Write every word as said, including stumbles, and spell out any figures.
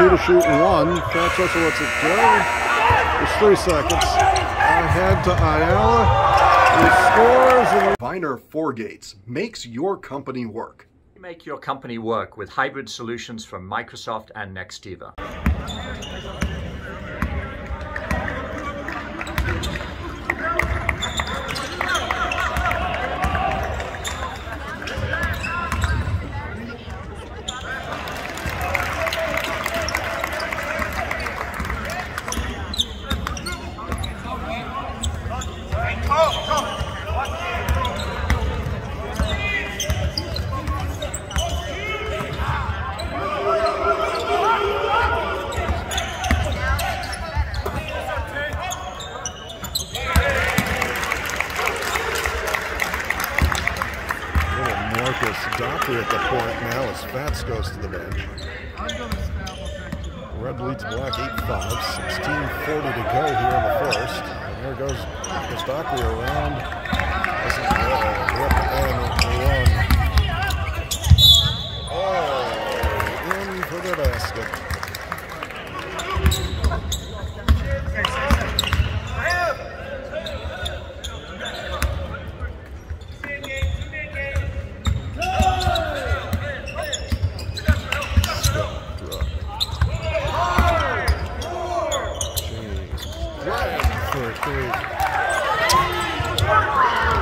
two to shoot one. Fat Chester lets it go. There's three seconds. Ahead to Ayala. He scores. And Viner Four-Gates makes your company work. Make your company work with hybrid solutions from Microsoft and Nextiva. Doctor at the point now as Fats goes to the bench. Red leads black eight five. sixteen forty to go here in the first. And there goes Doctor around. This is uh, rip and one. Oh, in for the basket. For three.